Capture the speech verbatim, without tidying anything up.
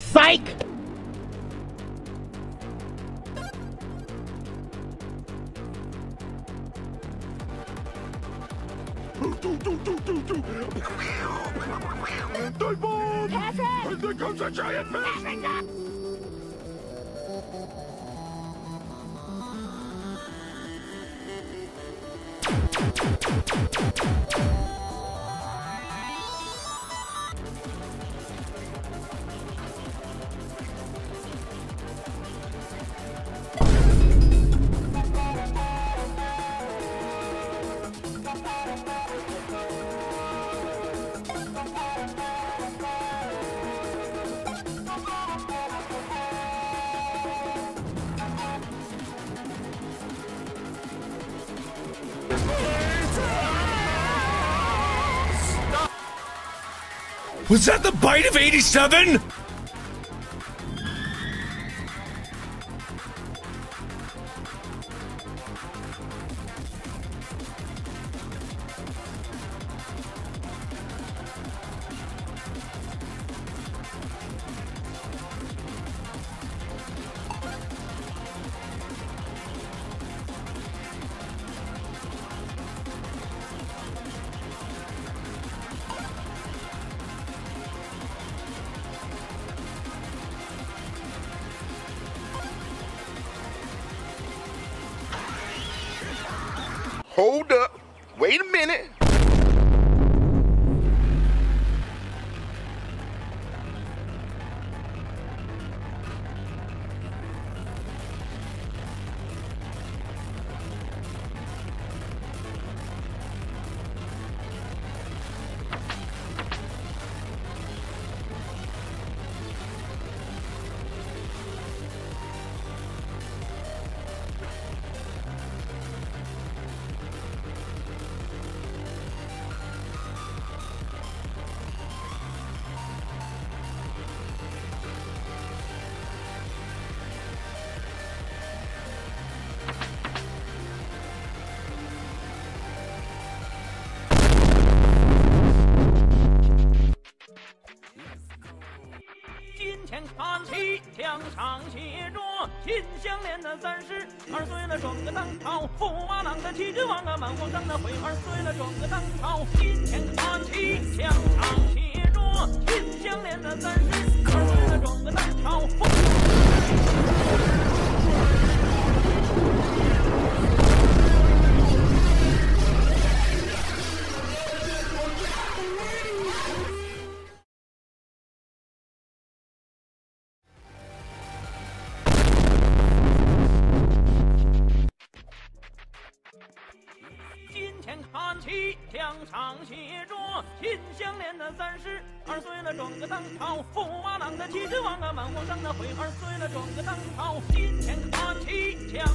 Psych! Patrick! There comes a giant fish! Was that the bite of eighty-seven? Hold up. Wait a minute. 看齐，墙上写着“秦香莲的三十二岁了，转个当朝；驸马郎的齐君王啊，满皇上的会二岁了，转个当朝。今天看齐，墙上写着“秦香莲的三十二岁了，转个当朝”。看齐，墙上写着“秦香莲的三十二岁了，转个当朝；驸马郎的齐君王啊，满皇上的会二岁了，转个当朝。今天看齐，墙